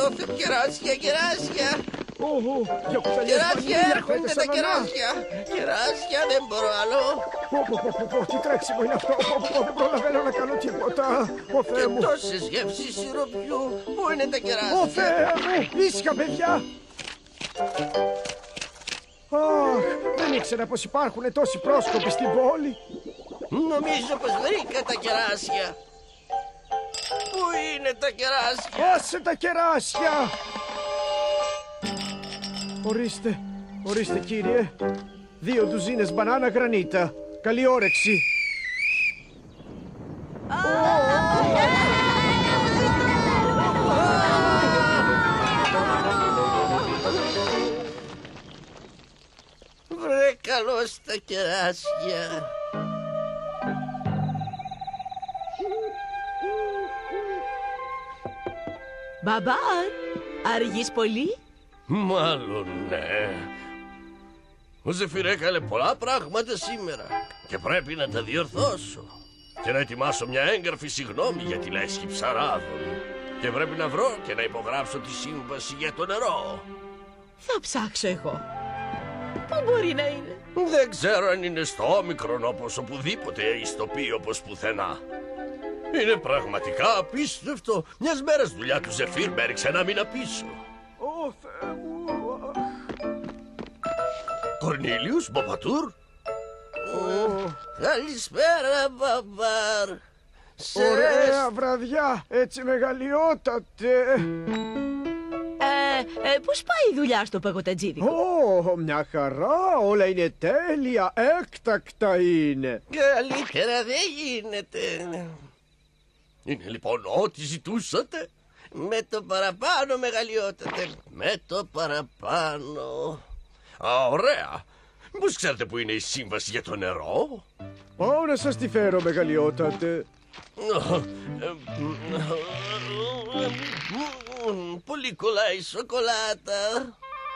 Κεράσια, κεράσια. Κεράσια, έρχονται τα κεράσια. Κεράσια, δεν μπορώ άλλο. Τι τρέξιμο είναι αυτό. Δεν προλαβαίνω να κάνω τίποτα. Ω Θεέ μου. Και τόσες γεύσεις σιροπιού. Πού είναι τα κεράσια? Ω Θεέ μου. Ήσυχα, παιδιά. Αχ, δεν ήξερα πως υπάρχουν τόσοι πρόσκοποι στην πόλη. Νομίζω πως βρήκα τα κεράσια. Πού είναι τα κεράσια? Άσε τα κεράσια. Ορίστε κύριε. 2 ντουζίνες μπανάνα γρανίτα. Καλή όρεξη. Βρε καλώς τα κεράσια. Μπαμπάρ, αργείς πολύ? Μάλλον ναι. Ο Ζεφύρ έκανε πολλά πράγματα σήμερα και πρέπει να τα διορθώσω και να ετοιμάσω μια έγγραφη συγγνώμη για τη λέσχη ψαράδων και πρέπει να βρω και να υπογράψω τη σύμβαση για το νερό. Θα ψάξω εγώ. Πού μπορεί να είναι? Δεν ξέρω αν είναι στο όμικρον όπως οπουδήποτε ή στο πι όπως πουθενά. Είναι πραγματικά απίστευτο. Μιας μέρας δουλειά του Ζεφύρ με έριξε ένα μήνα πίσω. Ω Θεέ μου. Κορνίλιους, Μποπατούρ. Καλησπέρα, Μπαμπάρ. Ωραία βραδιά, έτσι μεγαλειότατε. Πώς πάει η δουλειά στο παγωτατζίδικο? Μια χαρά, όλα είναι τέλεια, έκτακτα είναι. Καλύτερα δεν γίνεται. Είναι λοιπόν ό,τι ζητούσατε? Με το παραπάνω, μεγαλειότατε. Με το παραπάνω. Ωραία. Μήπως ξέρετε που είναι η σύμβαση για το νερό? Πάω να σας τη φέρω, μεγαλειότατε. Πολύ κολλάει η σοκολάτα.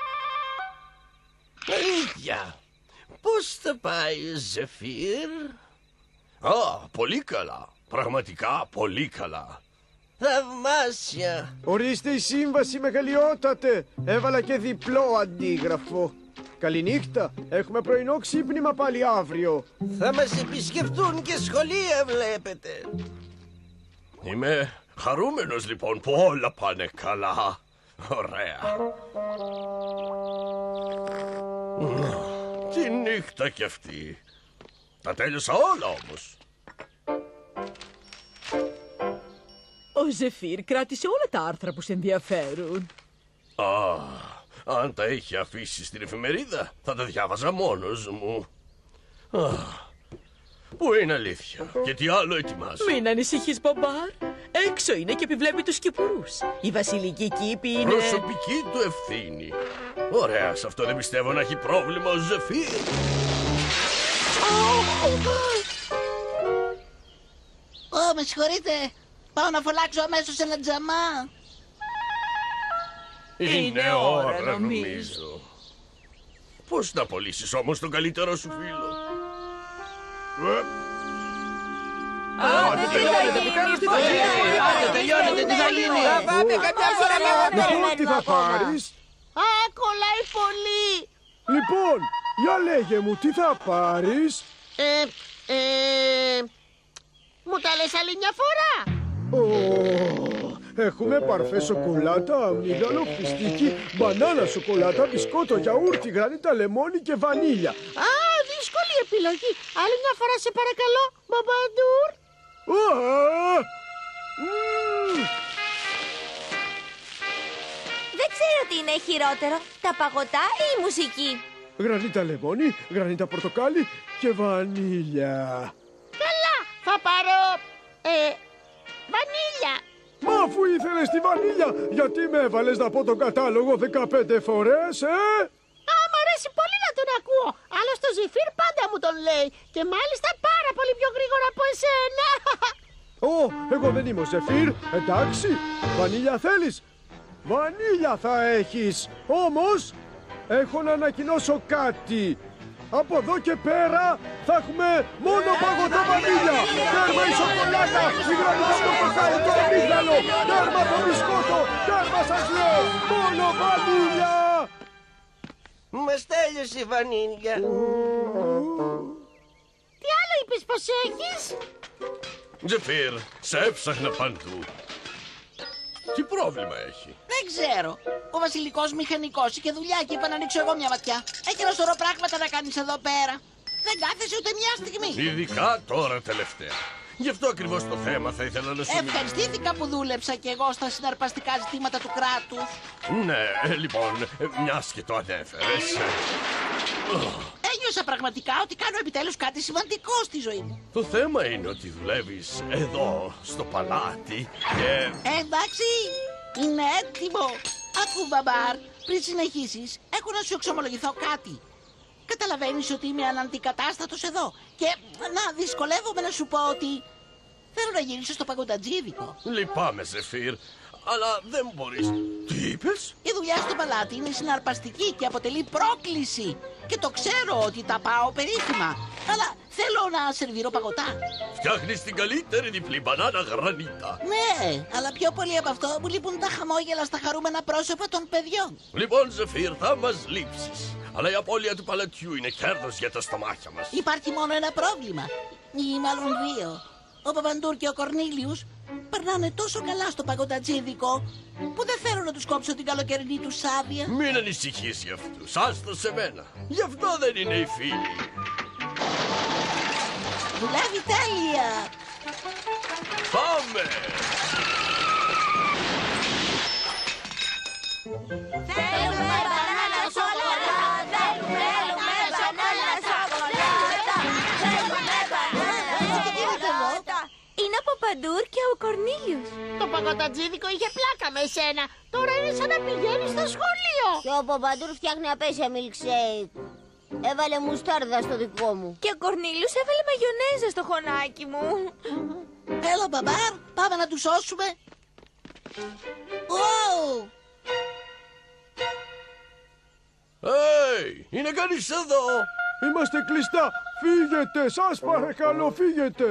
Αλήθεια. Πώς θα πάει ο Ζεφύρ? Πολύ καλά. Πραγματικά πολύ καλά. Θαυμάσια. Ορίστε η σύμβαση, μεγαλειότατε. Έβαλα και διπλό αντίγραφο. Καληνύχτα, έχουμε πρωινό ξύπνημα πάλι αύριο. Θα μας επισκεφτούν και σχολεία, βλέπετε. Είμαι χαρούμενος λοιπόν που όλα πάνε καλά. Ωραία. Τι νύχτα κι αυτή. Τα τέλειωσα όλα όμως. Ο Ζεφύρ κράτησε όλα τα άρθρα που σε ενδιαφέρουν. Αν τα είχε αφήσει στην εφημερίδα, θα τα διάβαζα μόνος μου. Πού είναι αλήθεια και τι άλλο ετοιμάζω? Μην ανησυχείς, Μπαμπάρ. Έξω είναι και επιβλέπει τους κυπουρούς. Η βασιλική κήπη είναι... Προσωπική του ευθύνη. Ωραία, σε αυτό δεν πιστεύω να έχει πρόβλημα ο Ζεφύρ. Με συγχωρείτε. Πάω να φωνάξω αμέσως ένα τζαμά. Είναι ώρα νομίζω. Πώς να πωλήσεις όμως τον καλύτερο σου φίλο? Τελειώνεται, τι θα γίνει? Πάμε κάποια φορά με Λοιπόν, τι θα πάρεις? Κολλάει πολύ. Λοιπόν, για λέγε μου, τι θα πάρεις? Μου τα λες άλλη μια φορά? Έχουμε παρφέ σοκολάτα, αμύγδαλο, φιστίκι, μπανάνα σοκολάτα, μπισκότο, γιαούρτι, γρανίτα, λεμόνι και βανίλια. Δύσκολη επιλογή. Άλλη μια φορά σε παρακαλώ, Μπαμπαντούρ. Δεν ξέρω τι είναι χειρότερο, τα παγωτά ή η μουσική. Γρανίτα λεμόνι, γρανίτα πορτοκάλι και βανίλια. Καλά, θα πάρω... βανίλια. Μα αφού ήθελες τη βανίλια, γιατί με έβαλες να πω τον κατάλογο 15 φορές, Μ' αρέσει πολύ να τον ακούω. Άλλωστε ο Ζεφύρ πάντα μου τον λέει. Και μάλιστα πάρα πολύ πιο γρήγορα από εσένα. Εγώ δεν είμαι ο Ζεφύρ, εντάξει. Βανίλια θέλεις? Βανίλια θα έχεις. Όμως, έχω να ανακοινώσω κάτι. Από εδώ και πέρα θα έχουμε μόνο παγωτό βανίλια. Τέρμα η σοκολάτα, η γραμμικά πορτοκάλι, το αμύγδαλο. Τέρμα το μπισκότο, τέρμα σας λέω. Μόνο βανίλια. Μας τέλειωσε η βανίλια. Τι άλλο είπες πως έχεις? Ζεφίρ, σε έψαχνα παντού. Τι πρόβλημα έχει? Δεν ξέρω. Ο βασιλικός μηχανικός είχε δουλειά και είπα να ανοίξω εγώ μια ματιά. Έχει ένα σωρό πράγματα να κάνεις εδώ πέρα. Δεν κάθεσαι ούτε μια στιγμή. Ειδικά τώρα τελευταία. Γι' αυτό ακριβώς το θέμα θα ήθελα να σου... Ευχαριστήθηκα που δούλεψα κι εγώ στα συναρπαστικά ζητήματα του κράτους. Ναι, λοιπόν, μιας και το ανέφερες. Ένιωσα πραγματικά ότι κάνω επιτέλους κάτι σημαντικό στη ζωή μου. Το θέμα είναι ότι δουλεύεις εδώ, στο παλάτι και... Εντάξει, είναι έτοιμο. Άκου, Μπαμπάρ, πριν συνεχίσεις, έχω να σου εξομολογηθώ κάτι. Καταλαβαίνεις ότι είμαι αναντικατάστατος εδώ και να δυσκολεύομαι να σου πω ότι θέλω να γυρίσω στο παγκοτατζίδικο. Λυπάμαι, Ζεφίρ, αλλά δεν μπορείς. Τι είπες? Η δουλειά στο παλάτι είναι συναρπαστική και αποτελεί πρόκληση. Και το ξέρω ότι τα πάω περίφημα. Αλλά θέλω να σερβίρω παγωτά. Φτιάχνεις την καλύτερη διπλή μπανάνα γρανίτα. Ναι, αλλά πιο πολύ από αυτό μου λείπουν τα χαμόγελα στα χαρούμενα πρόσωπα των παιδιών. Λοιπόν, Ζεφίρ, θα μας λείψεις. Αλλά η απώλεια του παλατιού είναι κέρδος για τα στομάχια μας. Υπάρχει μόνο ένα πρόβλημα. Ή μάλλον δύο. Ο Παπαντούρ και ο Κορνήλιους περνάνε τόσο καλά στο παγκοτατζίδικο που δεν θέλω να τους κόψω την καλοκαιρινή τους άδεια. Μην ανησυχείς γι' αυτούς, άστο σε μένα. Γι' αυτό δεν είναι οι φίλοι. Δουλεύει τέλεια. Πάμε! Θέλουμε μπανάνα σοκολάτα. Θέλουμε μπανάνα σοκολάτα. Θέλουμε μπανάνα σοκολάτα. Είναι ο Παπαντούρ και ο Κορνήλιος. Το παγκοτατζίδικο είχε πλάκα με σένα. Τώρα είναι σαν να πηγαίνεις στο σχολείο. Και ο Παπαντούρ φτιάχνει απέσια milkshake. Έβαλε μουστάρδα στο δικό μου. Και ο Κορνήλιος έβαλε μαγιονέζα στο χωνάκι μου. Έλα, Μπαμπάρ, πάμε να τους σώσουμε. Ω! Είναι κανείς εδώ? Είμαστε κλειστά. Φύγετε, σας παρακαλώ, φύγετε.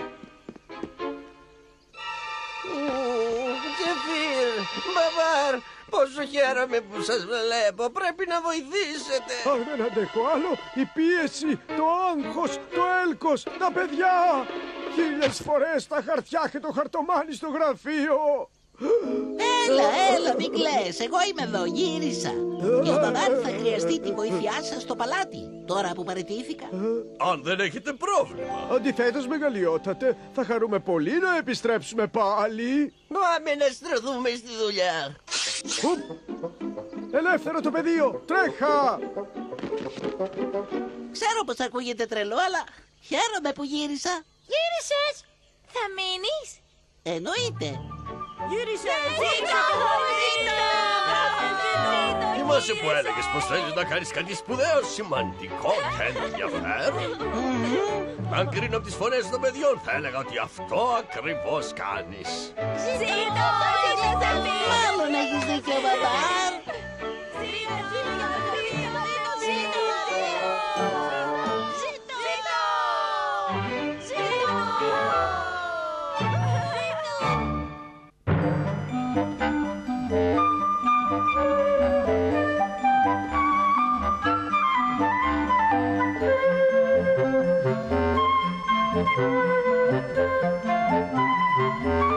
Ζεφίρ, Μπαμπάρ, πόσο χαίρομαι που σας βλέπω. Πρέπει να βοηθήσετε. Αχ, δεν αντέχω άλλο. Η πίεση, το άγχος, το έλκος, τα παιδιά. 1000 φορές τα χαρτιά και το χαρτομάνι στο γραφείο. Έλα, μην κλαις. Εγώ είμαι εδώ, γύρισα. Και ο Μπαμπάρ θα χρειαστεί τη βοήθειά σας στο παλάτι, τώρα που παραιτήθηκα. Αν δεν έχετε πρόβλημα. Αντιθέτως, μεγαλειότατε, θα χαρούμε πολύ να επιστρέψουμε πάλι. Πάμε να στρωθούμε στη δουλειά. Ελεύθερο το πεδίο, τρέχα! Ξέρω πως ακούγεται τρελό, αλλά χαίρομαι που γύρισα. Γύρισες. Θα μείνεις? Εννοείται. Θυμάσαι που έλεγες πως θέλεις να κάνεις κάτι σπουδαίο, σημαντικό και ενδιαφέρον. Αν κρίνω από τις φωνές των παιδιών θα έλεγα ότι αυτό ακριβώς κάνεις. Μάλλον έχεις δίκιο, Μπαμπάρ. Ζήτω!